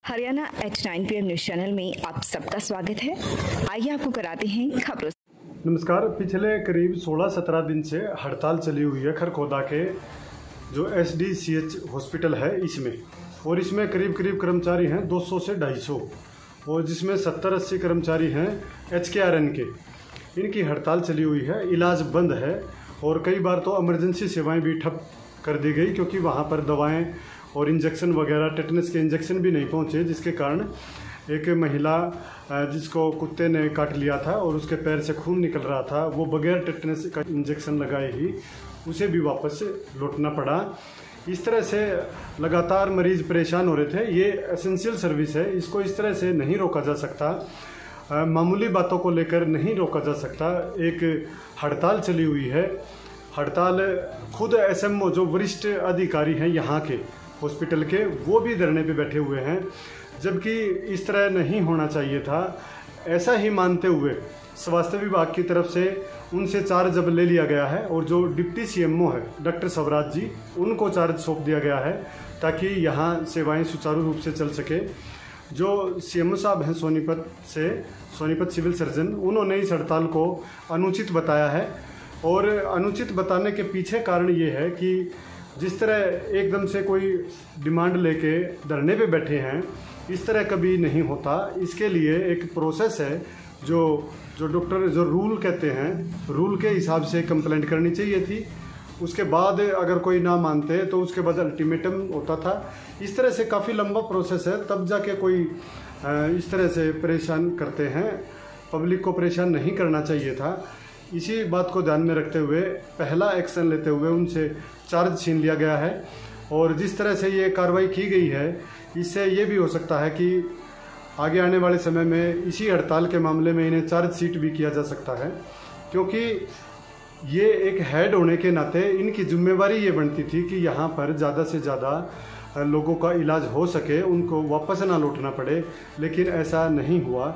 Haryana H9 PM news channel में आप सबका स्वागत है। आइए आपको कराते हैं खबरों। नमस्कार। पिछले करीब 16-17 दिन से हड़ताल चली हुई है खरखोदा के जो SDCH हॉस्पिटल है इसमें, और इसमें करीब कर्मचारी हैं 200 से 250, और जिसमें 70-80 कर्मचारी हैं HKRN के। इनकी हड़ताल चली हुई है, इलाज बंद है और कई बार तो इमरजेंसी सेवाएं भी ठप कर दी गई क्योंकि वहां पर दवाएं और इंजेक्शन वगैरह, टेटनस के इंजेक्शन भी नहीं पहुंचे, जिसके कारण एक महिला जिसको कुत्ते ने काट लिया था और उसके पैर से खून निकल रहा था, वो बगैर टेटनस का इंजेक्शन लगाए ही उसे भी वापस लौटना पड़ा। इस तरह से लगातार मरीज परेशान हो रहे थे। ये एसेंशियल सर्विस है, इसको इस तरह से नहीं रोका जा सकता, मामूली बातों को लेकर नहीं रोका जा सकता। एक हड़ताल चली हुई है, हड़ताल खुद SMO जो वरिष्ठ अधिकारी हैं यहाँ के हॉस्पिटल के, वो भी धरने पे बैठे हुए हैं, जबकि इस तरह नहीं होना चाहिए था। ऐसा ही मानते हुए स्वास्थ्य विभाग की तरफ से उनसे चार्ज अब ले लिया गया है और जो डिप्टी CMO है डॉक्टर स्वराज जी, उनको चार्ज सौंप दिया गया है ताकि यहाँ सेवाएं सुचारू रूप से चल सके। जो CMO साहब हैं सोनीपत सिविल सर्जन, उन्होंने इस हड़ताल को अनुचित बताया है, और अनुचित बताने के पीछे कारण ये है कि जिस तरह एकदम से कोई डिमांड लेके धरने पे बैठे हैं, इस तरह कभी नहीं होता। इसके लिए एक प्रोसेस है जो डॉक्टर जो रूल कहते हैं, रूल के हिसाब से कंप्लेंट करनी चाहिए थी। उसके बाद अगर कोई ना मानते तो उसके बाद अल्टीमेटम होता था। इस तरह से काफ़ी लंबा प्रोसेस है, तब जाके कोई इस तरह से परेशान करते हैं। पब्लिक को परेशान नहीं करना चाहिए था। इसी बात को ध्यान में रखते हुए पहला एक्शन लेते हुए उनसे चार्ज छीन लिया गया है, और जिस तरह से ये कार्रवाई की गई है इससे ये भी हो सकता है कि आगे आने वाले समय में इसी हड़ताल के मामले में इन्हें चार्ज शीट भी किया जा सकता है, क्योंकि ये एक हेड होने के नाते इनकी जिम्मेवारी ये बनती थी कि यहाँ पर ज़्यादा से ज़्यादा लोगों का इलाज हो सके, उनको वापस ना लौटना पड़े, लेकिन ऐसा नहीं हुआ।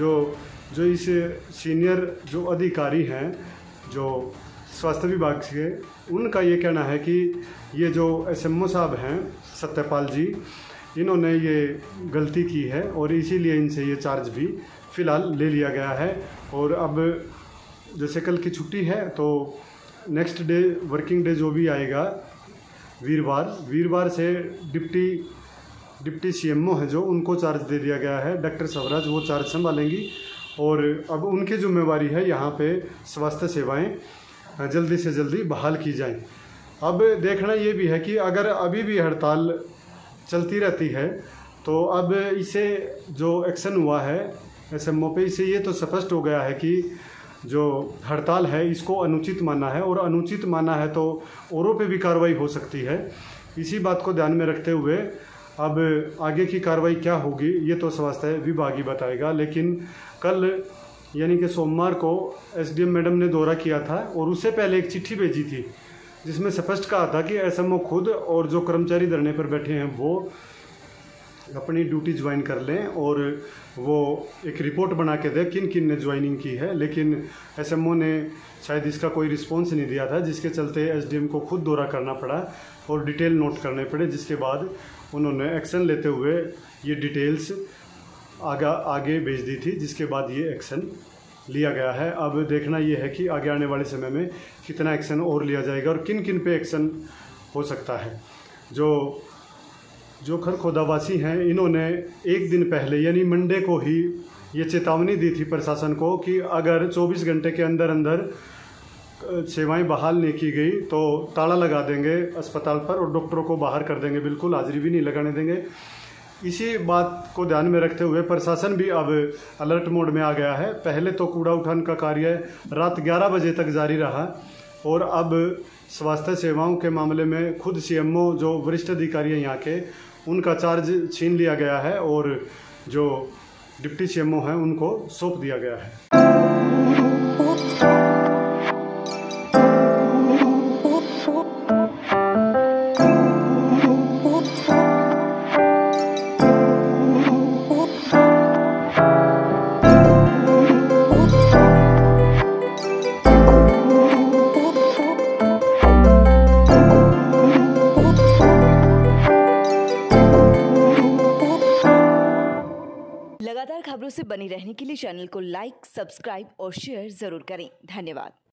जो इस सीनियर जो अधिकारी हैं जो स्वास्थ्य विभाग के, उनका ये कहना है कि ये जो SMO साहब हैं सत्यपाल जी, इन्होंने ये गलती की है और इसीलिए इनसे ये चार्ज भी फ़िलहाल ले लिया गया है। और अब जैसे कल की छुट्टी है तो नेक्स्ट डे वर्किंग डे जो भी आएगा वीरवार से डिप्टी CMO है जो, उनको चार्ज दे दिया गया है। डॉक्टर स्वराज वो चार्ज संभालेंगी और अब उनकी जिम्मेवारी है यहाँ पे स्वास्थ्य सेवाएं जल्दी से जल्दी बहाल की जाएं। अब देखना ये भी है कि अगर अभी भी हड़ताल चलती रहती है तो अब इसे जो एक्शन हुआ है SMO पे, इसे ये तो स्पष्ट हो गया है कि जो हड़ताल है इसको अनुचित माना है, और अनुचित माना है तो औरों पे भी कार्रवाई हो सकती है। इसी बात को ध्यान में रखते हुए अब आगे की कार्रवाई क्या होगी ये तो स्वास्थ्य विभाग ही बताएगा। लेकिन कल यानी कि सोमवार को SDM मैडम ने दौरा किया था और उससे पहले एक चिट्ठी भेजी थी जिसमें स्पष्ट कहा था कि SMO खुद और जो कर्मचारी धरने पर बैठे हैं वो अपनी ड्यूटी ज्वाइन कर लें और वो एक रिपोर्ट बना के दें किन किन ने ज्वाइनिंग की है। लेकिन SMO ने शायद इसका कोई रिस्पॉन्स नहीं दिया था, जिसके चलते SDM को खुद दौरा करना पड़ा और डिटेल नोट करने पड़े, जिसके बाद उन्होंने एक्शन लेते हुए ये डिटेल्स आगे भेज दी थी, जिसके बाद ये एक्शन लिया गया है। अब देखना ये है कि आगे आने वाले समय में कितना एक्शन और लिया जाएगा और किन किन पे एक्शन हो सकता है। जो खरखोदावासी हैं, इन्होंने एक दिन पहले यानी मंडे को ही ये चेतावनी दी थी प्रशासन को कि अगर 24 घंटे के अंदर सेवाएं बहाल नहीं की गई तो ताला लगा देंगे अस्पताल पर और डॉक्टरों को बाहर कर देंगे, बिल्कुल हाजिरी भी नहीं लगाने देंगे। इसी बात को ध्यान में रखते हुए प्रशासन भी अब अलर्ट मोड में आ गया है। पहले तो कूड़ा उठान का कार्य रात 11 बजे तक जारी रहा, और अब स्वास्थ्य सेवाओं के मामले में खुद CMO जो वरिष्ठ अधिकारी हैं यहाँ के, उनका चार्ज छीन लिया गया है और जो डिप्टी CMO हैं उनको सौंप दिया गया है। लगातार खबरों से बनी रहने के लिए चैनल को लाइक, सब्सक्राइब और शेयर जरूर करें। धन्यवाद।